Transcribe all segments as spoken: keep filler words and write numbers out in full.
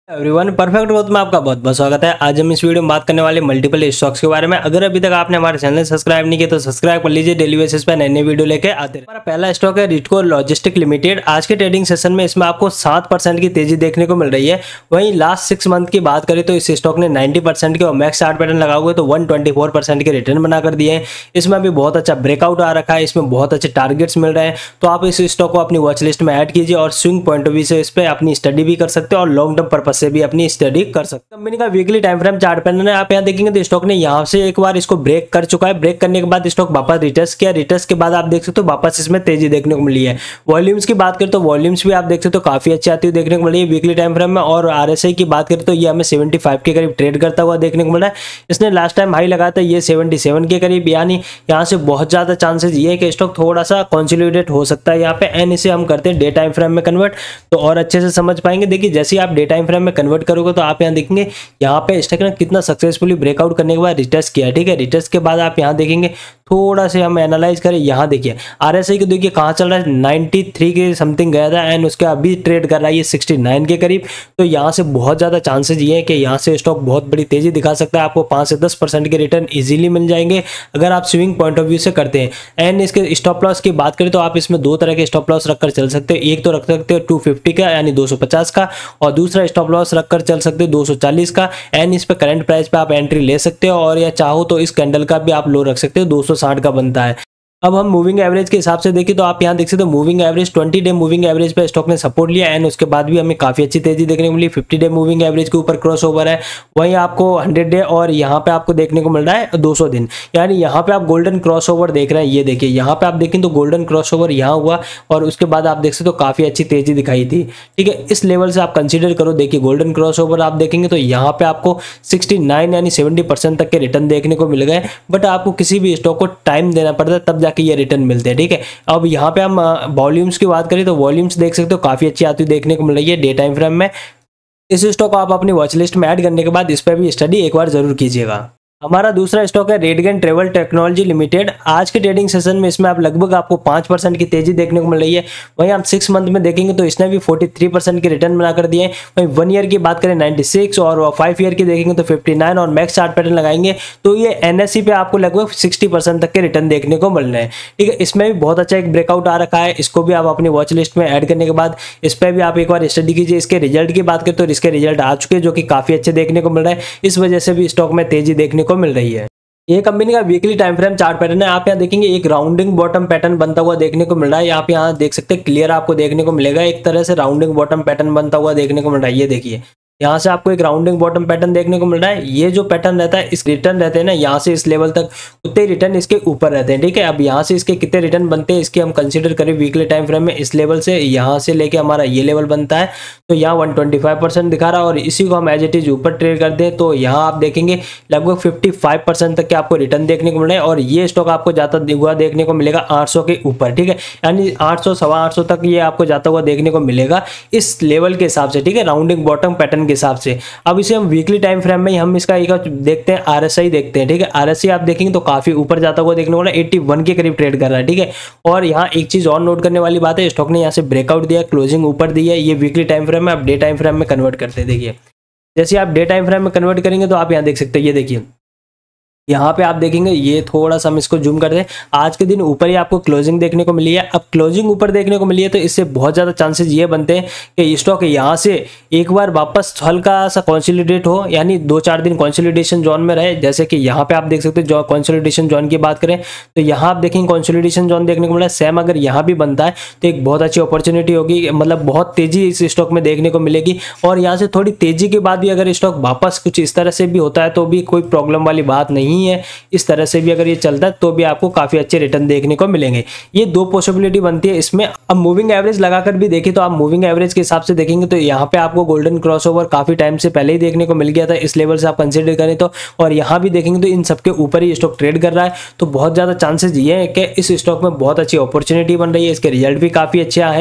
Everyone, perfect growth में आपका बहुत बहुत स्वागत है। आज हम इस वीडियो में बात करने वाले मल्टीपल स्टॉक्स के बारे में। अगर अभी तक आपने हमारे चैनल सब्सक्राइब नहीं किया तो सब्सक्राइब कर लीजिए। डेली बेसिस पे नए नए वीडियो लेके आते हैं। हमारा पहला स्टॉक है रिटको लॉजिस्टिक लिमिटेड। आज के ट्रेडिंग सेशन में इसमें आपको सात परसेंट की तेजी देखने को मिल रही है। वहीं लास्ट सिक्स मंथ की बात करें तो इस स्टॉक ने नाइन्टी परसेंट के मैक्स चार्ट पैटर्न लगा हुए तो वन ट्वेंटी फोर परसेंट के रिटर्न बनाकर दिए हैं। इसमें भी बहुत अच्छा ब्रेकआउट आ रखा है, इसमें बहुत अच्छे टारगेट्स मिल रहे हैं। तो आप इस स्टॉक को अपनी वॉच लिस्ट में ऐड कीजिए और स्विंग पॉइंट ऑफ व्यू से इस पर अपनी स्टडी भी कर सकते हो और लॉन्ग टर्म पर्पज से भी अपनी स्टडी कर सकते हैं। कंपनी का weekly time frame chart pattern है। आप यहां देखेंगे तो स्टॉक ने यहां से एक बार इसको ब्रेक कर चुका है। ब्रेक करने के बाद स्टॉक वापस रिटर्स किया। रिटर्स के बाद आप देख सकते हो वापस इसमें तेजी देखने को मिली है। वॉल्यूम्स की बात करें तो वॉल्यूम्स भी आप देख सकते हो काफी अच्छी आती हुई देखने को मिली है वीकली टाइम फ्रेम में। और आरएसआई की बात करें तो ये हमें सेवेंटी फाइव के करीब ट्रेड करता हुआ देखने को मिला है। इसने लास्ट टाइम हाई लगाया था ये सेवेंटी सेवन के करीब, यानी यहाँ से बहुत ज्यादा चांसेस ये है कि स्टॉक थोड़ा सा कंसोलिडेट हो सकता है यहाँ पे। एंड इसे हम करते हैं डे टाइम फ्रेम में कन्वर्ट तो और अच्छे से समझ पाएंगे। देखिए जैसे ही आप डे टाइम फ्रेम में कन्वर्ट करोगे तो आप यहाँ देखेंगे यहाँ पे स्टॉक ने कितना सक्सेसफुली ब्रेकआउट करने के बाद रिटर्स किया। ठीक है, रिटर्स के बाद आप यहाँ देखेंगे थोड़ा से हम एनालाइज करें। यहाँ देखिए आरएसआई को देखिए कहाँ चल रहा है, नाइन्टी थ्री के समथिंग गया था एंड उसके अभी ट्रेड कर रहा है ये सिक्सटी नाइन के करीब। तो यहाँ से बहुत ज़्यादा चांसेस ये है कि यहाँ से स्टॉक बहुत बड़ी तेजी दिखा सकता है। आपको पाँच से दस परसेंट के रिटर्न इजीली मिल जाएंगे अगर आप स्विंग पॉइंट ऑफ व्यू से करते हैं। एंड इसके स्टॉप लॉस की बात करें तो आप इसमें दो तरह के स्टॉप लॉस रखकर चल सकते हो। एक तो रख सकते हो टू फिफ्टी का यानी दो सौ पचास का, और दूसरा स्टॉप लॉस रखकर चल सकते हो दो सौ चालीस का। एंड इस पे करंट प्राइस पे आप एंट्री ले सकते हो, और या चाहो तो इस कैंडल का भी आप लो रख सकते हो, दो सौ साठ का बनता है। अब हम मूविंग एवरेज के हिसाब से देखें तो आप यहां देख सकते हो moving average twenty day moving average पे स्टॉक ने सपोर्ट लिया एंड उसके बाद भी हमें काफी अच्छी तेजी देखने को मिली। फिफ्टी डे मूविंग एवरेज के ऊपर क्रॉस ओवर है। वहीं आपको हंड्रेड डे और यहाँ पे आपको देखने को मिल रहा है दो सौ दिन, यानी यहाँ पे आप गोल्डन क्रॉस ओवर देख रहे हैं। ये देखिए यहाँ पे आप देखें तो गोल्डन क्रॉस ओवर यहाँ हुआ और उसके बाद आप देख सकते हो काफी अच्छी तेजी दिखाई थी। ठीक है, इस लेवल से आप कंसिडर करो। देखिए गोल्डन क्रॉस ओवर आप देखेंगे तो यहाँ पे आपको सिक्सटी नाइन यानी सेवेंटी परसेंट तक के रिटर्न देखने को मिल गए। बट आपको किसी भी स्टॉक को टाइम देना पड़ता है तब जाके ये रिटर्न मिलते हैं। ठीक है, अब यहाँ पे हम वॉल्यूम्स की बात करें तो वॉल्यूम्स देख सकते हो काफी अच्छी आती हुई देखने को मिल रही है डे टाइम फ्रेम में। इस स्टॉक को आप अपनी वॉच लिस्ट में ऐड करने के बाद इस पर भी स्टडी एक बार जरूर कीजिएगा। हमारा दूसरा स्टॉक है रेडगन ट्रेवल टेक्नोलॉजी लिमिटेड। आज के ट्रेडिंग सेशन में इसमें आप लगभग आपको पाँच परसेंट की तेजी देखने को मिल रही है। वहीं आप सिक्स मंथ में देखेंगे तो इसने भी तैंतालीस परसेंट की रिटर्न बनाकर दिए। वहीं वन ईयर की बात करें छियानवे और फाइव ईयर की देखेंगे तो उनसठ और मैक्स चार्ट पैटर्न लगाएंगे तो ये एनएससी पे आपको लगभग साठ परसेंट तक के रिटर्न देखने को मिल रहे हैं। ठीक है, इसमें भी बहुत अच्छा एक ब्रेकआउट आ रखा है। इसको भी आप अपनी वॉच लिस्ट में ऐड करने के बाद इस पर भी आप एक बार स्टडी कीजिए। इसके रिजल्ट की बात करें तो इसके रिजल्ट आ चुके हैं जो कि काफी अच्छे देखने को मिल रहा है। इस वजह से भी स्टॉक में तेजी देखने को मिल रही है। ये कंपनी का weekly time frame chart pattern है। आप यहाँ देखेंगे एक राउंडिंग बॉटम पैटर्न बनता हुआ देखने को मिल रहा है। आप यहाँ देख सकते हैं क्लियर आपको देखने को मिलेगा एक तरह से राउंडिंग बॉटम पैटर्न बनता हुआ देखने को मिल रहा है। ये देखिए यहाँ से आपको एक राउंडिंग बॉटम पैटर्न देखने को मिल रहा है। ये जो पैटर्न रहता है इस रिटर्न रहते हैं ना यहाँ से इस लेवल तक उतने रिटर्न इसके ऊपर रहते हैं। ठीक है, अब यहाँ से इसके कितने रिटर्न बनते हैं इसके हम कंसीडर करें वीकली टाइम फ्रेम में। इस लेवल से यहाँ से लेके हमारा ये लेवल बनता है तो यहाँ वन ट्वेंटी फाइव परसेंट दिखा रहा है और इसी को हम एज इट इज ऊपर ट्रेड कर दें तो यहाँ आप देखेंगे लगभग फिफ्टी फाइव परसेंट तक के आपको रिटर्न देखने को मिल रहे हैं। और ये स्टॉक आपको जाता हुआ देखने को मिलेगा आठ सौ के ऊपर। ठीक है, यानी आठ सौ सवा आठ सौ तक ये आपको जाता हुआ देखने को मिलेगा इस लेवल के हिसाब से। ठीक है, राउंडिंग बॉटम पैटर्न के हिसाब से। अब इसे हम वीकली टाइम फ्रेम में हम इसका एक देखते हैं आरएसआई देखते हैं। ठीक है, आरएसआई आप देखेंगे तो काफी ऊपर जाता हुआ देखने को मिला, इक्यासी के करीब ट्रेड कर रहा है। ठीक है, और यहाँ एक चीज और नोट करने वाली बात है, स्टॉक ने यहाँ से ब्रेकआउट दिया, क्लोजिंग ऊपर दी है। ये वीकली टाइम फ्रेम में आप डे टाइम फ्रेम में कन्वर्ट करते हैं। देखिए जैसे आप डे टाइम फ्रेम में कन्वर्ट करेंगे तो आप यहाँ देख सकते हैं। ये देखिए यहाँ पे आप देखेंगे ये थोड़ा सा हम इसको जूम कर दें, आज के दिन ऊपर ही आपको क्लोजिंग देखने को मिली है। अब क्लोजिंग ऊपर देखने को मिली है तो इससे बहुत ज़्यादा चांसेस ये बनते हैं कि स्टॉक यहाँ से एक बार वापस हल्का सा कंसोलिडेट हो, यानी दो चार दिन कंसोलिडेशन जोन में रहे। जैसे कि यहाँ पे आप देख सकते हो कंसोलिडेशन जोन की बात करें तो यहाँ आप देखेंगे कंसोलिडेशन जोन देखने को मिला। सेम अगर यहाँ भी बनता है तो एक बहुत अच्छी अपॉर्चुनिटी होगी, मतलब बहुत तेजी इस स्टॉक में देखने को मिलेगी। और यहाँ से थोड़ी तेजी के बाद भी अगर स्टॉक वापस कुछ इस तरह से भी होता है तो भी कोई प्रॉब्लम वाली बात नहीं है। इस तरह से भी अगर ये चलता है तो भी आपको काफी अच्छे रिटर्न देखने को मिलेंगे। ये दो पॉसिबिलिटी बनती है इसमें। अब मूविंग एवरेज लगाकर भी देखें तो आप मूविंग एवरेज के हिसाब से देखेंगे तो यहाँ पे आपको गोल्डन क्रॉसओवर काफी टाइम से पहले ही देखने को मिल गया था इस लेवल से आप कंसीडर करें तो। और यहाँ भी देखेंगे तो इन सबके ऊपर ही स्टॉक ट्रेड कर रहा है तो बहुत ज्यादा चांसेस ये है कि इस स्टॉक में बहुत अच्छी अपॉर्चुनिटी बन रही है। इसके रिजल्ट भी काफी अच्छे आए हैं।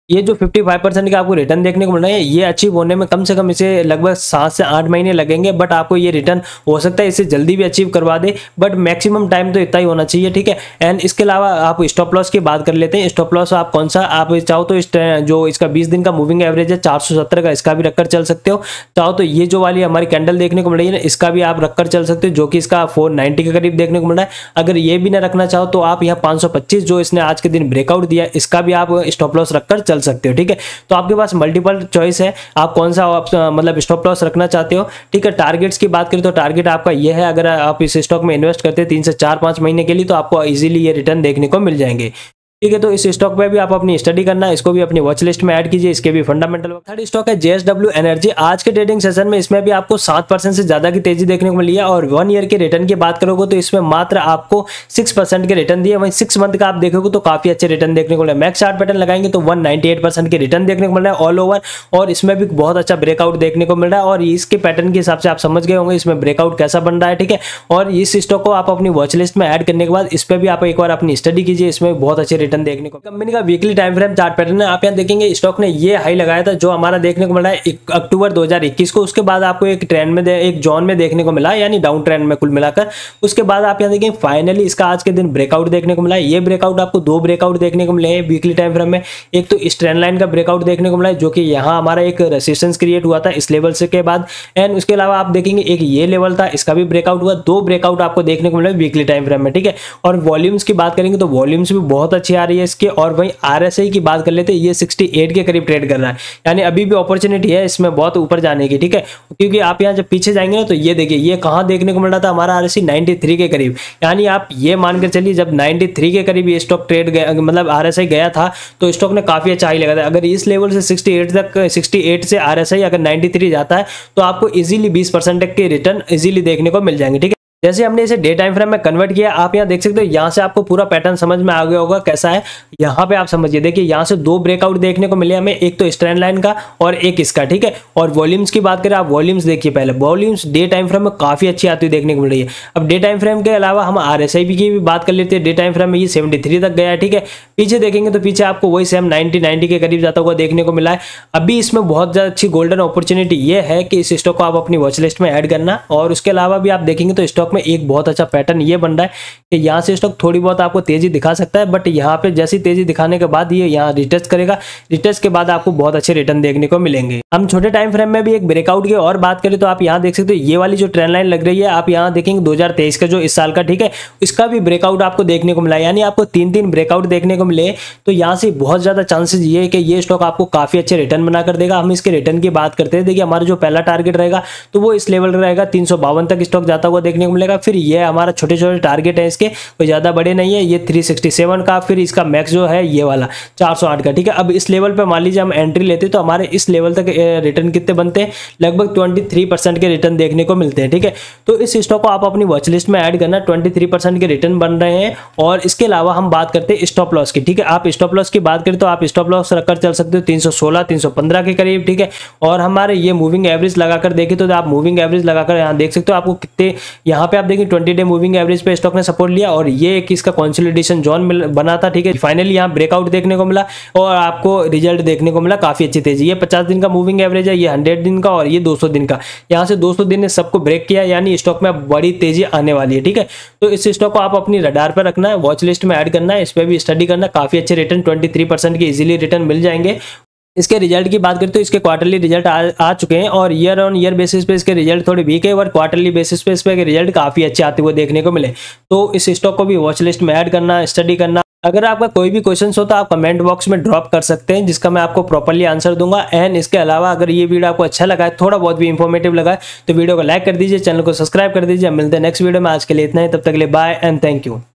ये जो पचपन परसेंट का आपको रिटर्न देखने को मिल रहा है, ये अचीव होने में कम से कम इसे लगभग सात से आठ महीने लगेंगे, बट आपको ये रिटर्न हो सकता है इसे जल्दी भी अचीव करवा दे, बट मैक्सिमम टाइम तो इतना ही होना चाहिए, ठीक है। एंड इसके अलावा आप स्टॉप लॉस की बात कर लेते हैं। स्टॉप लॉस आप कौन सा, आप चाहो तो इस जो इसका बीस दिन का मूविंग एवरेज है चार सौ सत्तर का, इसका भी रखकर चल सकते हो। चाहो तो ये जो वाली हमारी कैंडल देखने को मिल रही है ना, इसका भी आप रखकर चल सकते हो, जो कि इसका फोर नाइनटी के करीब देखने को मिल रहा है। अगर ये भी ना रखना चाहो तो आप यहाँ पाँच सौ पच्चीस जो इसने आज के दिन ब्रेकआउट दिया, इसका भी आप स्टॉप लॉस रखकर चल सकते हो, ठीक है। तो आपके पास मल्टीपल चॉइस है, आप कौन सा आप, मतलब स्टॉप लॉस रखना चाहते हो, ठीक है। टारगेट्स की बात करें तो टारगेट आपका ये है, अगर आप इस स्टॉक में इन्वेस्ट करते हैं तीन से चार पाँच महीने के लिए, तो आपको इजीली ये रिटर्न देखने को मिल जाएंगे, ठीक है। तो इस स्टॉक पे भी आप अपनी स्टडी करना, इसको भी अपनी वॉच लिस्ट में ऐड कीजिए, इसके भी फंडामेंटल। थर्ड स्टॉक है जेएसडब्ल्यू एनर्जी। आज के ट्रेडिंग सेशन में इसमें भी आपको सात परसेंट से ज्यादा की तेजी देखने को मिली है, और वन ईयर के रिटर्न की बात करोगे तो इसमें मात्र आपको सिक्स परसेंट के रिटर्न दिए। वहीं सिक्स मंथ का आप देखोगे तो काफी अच्छे रिटर्न देखने को मिला। मैक्स चार्ट पैटर्न लगाएंगे तो वन नाइनटी एट परसेंट के रिटर्न देखने को मिल रहा है ऑल ओवर, और इसमें भी बहुत अच्छा ब्रेकआउट देखने को मिल रहा है। और इसके पैटर्न के हिसाब से आप समझ गए होंगे इसमें ब्रेकआउट कैसा बन रहा है, ठीक है। और इस स्टॉक को आप अपनी वॉच लिस्ट में ऐड करने के बाद इस पर भी आप एक बार अपनी स्टडी कीजिए, इसमें बहुत अच्छे रिटर्न देखने को। कंपनी का weekly time frame chart pattern है, आप यहां देखेंगे स्टॉक ने ये हाई लगाया था जो हमारा देखने को मिला है अक्टूबर दो हज़ार इक्कीस को। उसके बाद आपको एक ट्रेंड में एक जोन में देखने को मिला, यानी डाउन ट्रेंड में कुल मिलाकर। उसके बाद आप यहां देखेंगे फाइनली इसका आज के दिन ब्रेकआउट देखने को मिला है। ये ब्रेकआउट आपको दो ब्रेकआउट देखने को मिले हैं वीकली टाइम फ्रेम में। एक तो इस ट्रेंड लाइन का ब्रेकआउट देखने को मिला है, जो कि यहाँ हमारा एक रेसिस्टेंस क्रिएट हुआ था इस लेवल से के बाद। एंड उसके अलावा आप देखेंगे एक ये लेवल था, इसका भी ब्रेकआउट हुआ। दो ब्रेकआउट आपको देखने को मिला वीकली टाइम फ्रेम में, ठीक है। और वॉल्यूम्स की बात करेंगे तो वॉल्यूम्स भी बहुत अच्छी आ रही है इसके। और वहीं आरएसआई की बात कर लेते हैं, ये अड़सठ के करीब ट्रेड कर रहा है, यानी अभी भी अपॉर्चुनिटी है इसमें बहुत ऊपर जाने की, ठीक है। क्योंकि आप यहाँ जब पीछे जाएंगे ना तो ये देखिए ये कहाँ देखने को मिल रहा था हमारा आरएसआई तिरानवे के करीब, यानी आप ये मानकर चलिए जब तिरानवे के करीब ये स्टॉक ट्रेड गया, मतलब आरएसआई गया था तो स्टॉक ने काफी अच्छा हाई लगा था। अगर इस लेवल से अड़सठ तक अड़सठ से आरएसआई अगर तिरानवे जाता है तो आपको इजीली बीस परसेंट तक के रिटर्न इजीली देखने को मिल जाएंगे, ठीक है। जैसे हमने इसे डे टाइम फ्रेम में कन्वर्ट किया, आप यहाँ देख सकते हो, यहाँ से आपको पूरा पैटर्न समझ में आ गया होगा कैसा है। यहाँ पे आप समझिए, देखिए यहाँ से दो ब्रेकआउट देखने को मिले हमें, एक तो स्ट्रेंड लाइन का और एक इसका, ठीक है। और वॉल्यूम्स की बात करें, आप वॉल्यूम्स देखिए पहले, वॉल्यूम्स डे टाइम फ्रेम में काफी अच्छी आती हुई देखने को मिल रही है। अब डे टाइम फ्रेम के अलावा हम आरएसआई की भी बात कर लेते हैं। डे टाइम फ्रेम में ये सेवेंटी थ्री तक गया है, ठीक है। पीछे देखेंगे तो पीछे आपको वही सेम नाइनटी नाइनटी के करीब जाता हुआ देखने को मिला है। अभी इसमें बहुत ज्यादा अच्छी गोल्डन अपॉर्चुनिटी ये है कि इस स्टॉक को आप अपनी वॉच लिस्ट में ऐड करना। और उसके अलावा भी आप देखेंगे तो स्टॉक में एक बहुत अच्छा पैटर्न ये बन रहा है कि यहाँ से स्टॉक थोड़ी बहुत आपको तेजी दिखा सकता है, बट यहाँ पे जैसी तेजी दिखाने के बाद ये यहाँ रिटेस्ट करेगा, रिटेस्ट के बाद आपको बहुत अच्छे रिटर्न देखने को मिलेंगे। हम छोटे टाइम फ्रेम में भी एक ब्रेकआउट की और बात करें तो आप यहाँ देख सकते हो, ये वाली जो ट्रेंड लाइन लग रही है, आप यहाँ देखेंगे दो हज़ार तेईस का जो इस साल का, ठीक है, इसका भी ब्रेकआउट आपको देखने को मिला, यानी आपको तीन तीन ब्रेकआउट देखने को मिले। तो यहाँ से बहुत ज्यादा चांसेस ये है कि ये स्टॉक आपको काफी अच्छे रिटर्न बनाकर देगा। हम इसके रिटर्न की बात करते हैं, देखिए हमारा जो पहला टारगेट रहेगा तो वो इस लेवल रहेगा, तीन सौ बावन तक स्टॉक जाता हुआ देखने को मिलेगा। फिर ये हमारा छोटे छोटे टारगेट है इसके, कोई ज्यादा बड़े नहीं है, ये तीन सौ सड़सठ का। फिर इसका मैक्स जो है ये वाला चार सौ आठ का, ठीक है। अब इस लेवल पे मान लीजिए हम एंट्री लेते तो हमारे इस लेवल तक रिटर्न कितने बनते हैं, लगभग तेईस परसेंट के रिटर्न देखने को मिलते हैं, ठीक है। तो इस स्टॉक को आप अपनी वॉच लिस्ट में ऐड करना, तेईस परसेंट के रिटर्न बन रहे हैं। और इसके अलावा हम बात करते हैं स्टॉप लॉस की, ठीक है। आप स्टॉप लॉस की बात करें तो आप स्टॉप लॉस रखकर चल सकते हो तीन सौ सोलह तीन सौ पंद्रह के करीब, ठीक है। और हमारे ये मूविंग एवरेज लगाकर देखें तो आप मूविंग एवरेज लगाकर यहाँ देख सकते हो आपको कितने, यहाँ पे आप देखिए ट्वेंटी डे मूविंग एवरेज पे स्टॉक ने सपोर्ट लिया और ये एक इसका कंसोलिडेशन जोन बना था, ठीक है। फाइनली यहाँ ब्रेकआउट देखने को मिला और आपको रिजल्ट देखने को मिला काफी अच्छी तेजी। ये पचास दिन का मूविंग एवरेज है, ये हंड्रेड दिन का और ये दो सौ दिन का। यहाँ से दो सौ दिन ने सबको ब्रेक किया, यानी स्टॉक में बड़ी तेजी आने वाली है, ठीक है। तो इस स्टॉक को आप अपनी रडार पर रखना है, वॉच लिस्ट में ऐड करना है, इस पर भी स्टडी करना। काफी अच्छे रिटर्न तेईस परसेंट के इजीली रिटर्न मिल जाएंगे। इसके रिजल्ट की बात करें तो इसके क्वार्टरली रिजल्ट आ, आ चुके हैं और ईयर ऑन ईयर बेसिस पे इसके रिजल्ट थोड़े वीक है और क्वार्टरली बेसिस पे इसके रिजल्ट काफी अच्छे आते हुए देखने को मिले। तो इस स्टॉक को भी वॉच लिस्ट में ऐड करना, स्टडी करना। अगर आपका कोई भी क्वेश्चन हो तो आप कमेंट बॉक्स में ड्रॉप कर सकते हैं, जिसका मैं आपको प्रॉपर्ली आंसर दूंगा। एंड इसके अलावा अगर ये वीडियो आपको अच्छा लगा है, थोड़ा बहुत भी इंफॉर्मेटिव लगा है, तो वीडियो को लाइक कर दीजिए, चैनल को सब्सक्राइब कर दीजिए। मिलते हैं नेक्स्ट वीडियो में, आज के लिए इतना ही, तब तक के लिए बाय एंड थैंक यू।